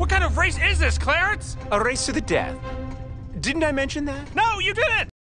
What kind of race is this, Clarence? A race to the death. Didn't I mention that? No, you didn't!